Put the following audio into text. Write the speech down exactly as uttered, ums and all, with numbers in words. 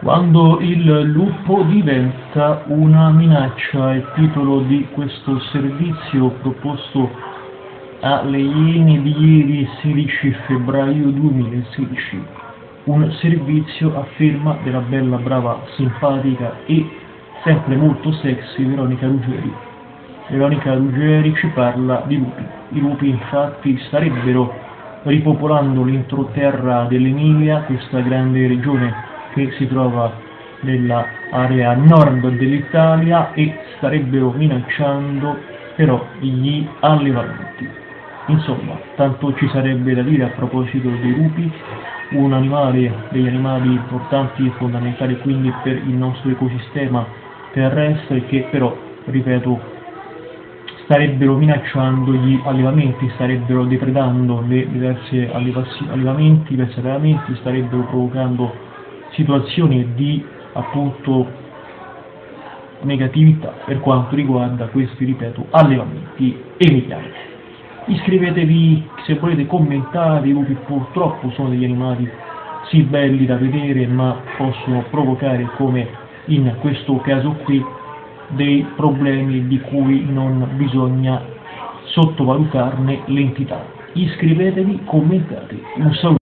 Quando il lupo diventa una minaccia è il titolo di questo servizio proposto alle Iene di ieri sedici febbraio duemilasedici. Un servizio a firma della bella, brava, simpatica e sempre molto sexy Veronica Ruggeri. Veronica Ruggeri ci parla di lupi. I lupi infatti starebbero ripopolando l'entroterra dell'Emilia, questa grande regione che si trova nell'area nord dell'Italia, e starebbero minacciando però gli allevamenti. Insomma, tanto ci sarebbe da dire a proposito dei lupi, un animale degli animali importanti e fondamentali quindi per il nostro ecosistema terrestre, che però, ripeto, starebbero minacciando gli allevamenti, starebbero depredando le diverse allevamenti, diversi allevamenti, starebbero provocando situazioni di appunto negatività per quanto riguarda questi, ripeto, allevamenti emiliani. Iscrivetevi se volete commentare. I lupi purtroppo sono degli animali sì belli da vedere, ma possono provocare, come in questo caso qui, dei problemi di cui non bisogna sottovalutarne l'entità. Iscrivetevi, commentate. Un saluto.